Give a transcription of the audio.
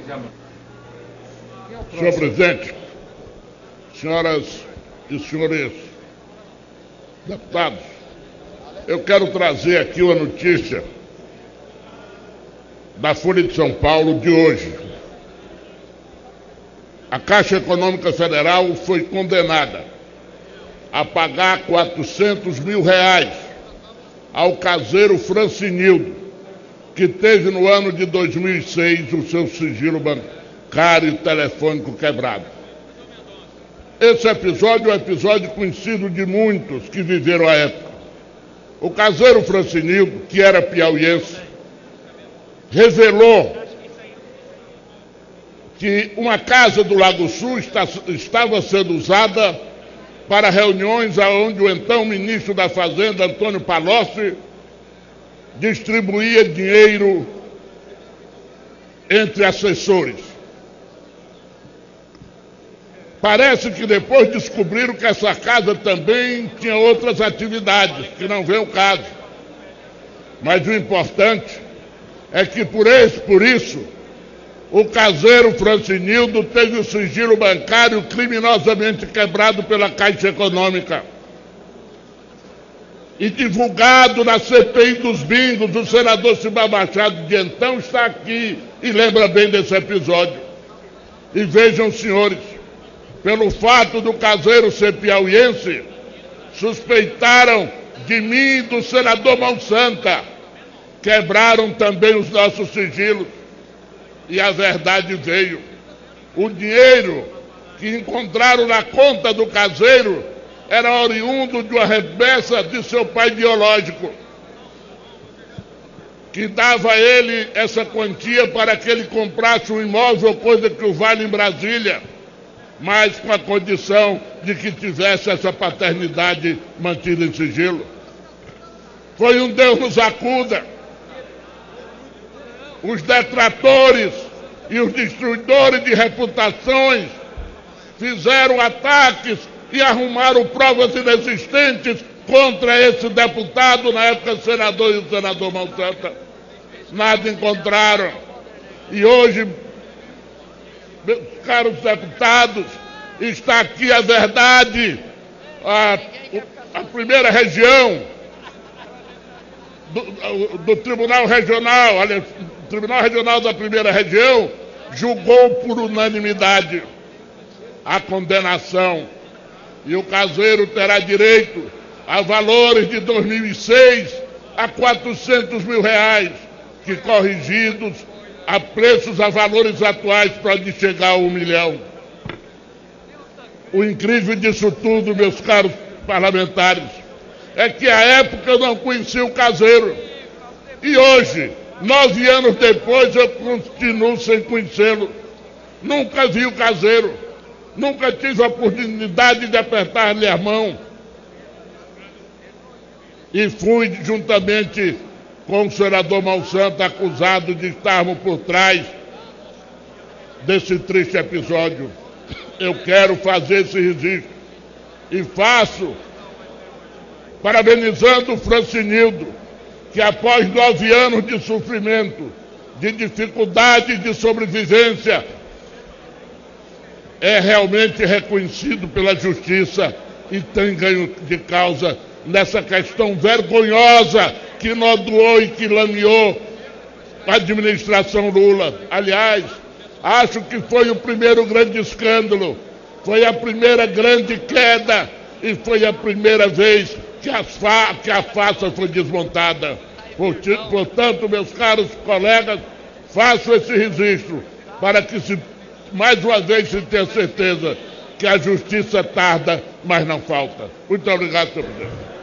Senhor presidente, senhoras e senhores deputados, eu quero trazer aqui uma notícia da Folha de São Paulo de hoje. A Caixa Econômica Federal foi condenada a pagar R$400 mil ao caseiro Francinildo, que teve no ano de 2006 o seu sigilo bancário e telefônico quebrado. Esse episódio é um episódio conhecido de muitos que viveram a época. O caseiro Francinildo, que era piauiense, revelou que uma casa do Lago Sul estava sendo usada para reuniões onde o então ministro da Fazenda, Antônio Palocci, distribuía dinheiro entre assessores. Parece que depois descobriram que essa casa também tinha outras atividades, que não vem o caso. Mas o importante é que por isso o caseiro Francinildo teve o sigilo bancário criminosamente quebrado pela Caixa Econômica. E divulgado na CPI dos bingos, o senador Simão Machado de então está aqui e lembra bem desse episódio. E vejam, senhores, pelo fato do caseiro ser piauiense, suspeitaram de mim e do senador Mão Santa. Quebraram também os nossos sigilos. E a verdade veio. O dinheiro que encontraram na conta do caseiro era oriundo de uma remessa de seu pai biológico, que dava a ele essa quantia para que ele comprasse um imóvel, coisa que o vale em Brasília, mas com a condição de que tivesse essa paternidade mantida em sigilo. Foi um Deus nos acuda. Os detratores e os destruidores de reputações fizeram ataques e arrumaram provas inexistentes contra esse deputado, na época senador e o senador Mão Santa. Nada encontraram. E hoje, meus caros deputados, está aqui a verdade. A primeira região do Tribunal Regional, aliás, o Tribunal Regional da Primeira Região julgou por unanimidade a condenação. E o caseiro terá direito a valores de 2006 a R$400 mil, que corrigidos a preços, a valores atuais, pode chegar a R$1 milhão. O incrível disso tudo, meus caros parlamentares, é que à época eu não conhecia o caseiro. E hoje, 9 anos depois, eu continuo sem conhecê-lo. Nunca vi o caseiro. Nunca tive a oportunidade de apertar-lhe a mão. E fui, juntamente com o senador Mão Santa, acusado de estarmos por trás desse triste episódio. Eu quero fazer esse registro. E faço parabenizando o Francinildo, que após 9 anos de sofrimento, de dificuldade de sobrevivência, é realmente reconhecido pela justiça e tem ganho de causa nessa questão vergonhosa que nodoou e que lameou a administração Lula. Aliás, acho que foi o primeiro grande escândalo, foi a primeira grande queda e foi a primeira vez que a farsa foi desmontada. Portanto, meus caros colegas, faço esse registro para que mais uma vez se tenha certeza que a justiça tarda, mas não falta. Muito obrigado, senhor presidente.